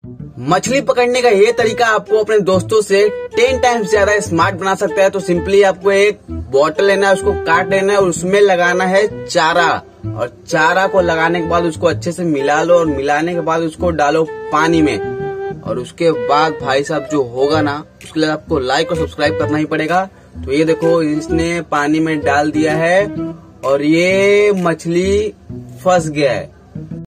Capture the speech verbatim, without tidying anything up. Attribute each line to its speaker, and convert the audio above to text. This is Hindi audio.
Speaker 1: मछली पकड़ने का ये तरीका आपको अपने दोस्तों से टेन टाइम्स ज्यादा स्मार्ट बना सकता है। तो सिंपली आपको एक बॉटल लेना है, उसको काट लेना है और उसमें लगाना है चारा, और चारा को लगाने के बाद उसको अच्छे से मिला लो, और मिलाने के बाद उसको डालो पानी में, और उसके बाद भाई साहब जो होगा ना, उसके लिए आपको लाइक और सब्सक्राइब करना ही पड़ेगा। तो ये देखो, इसने पानी में डाल दिया है और ये मछली फंस गया है।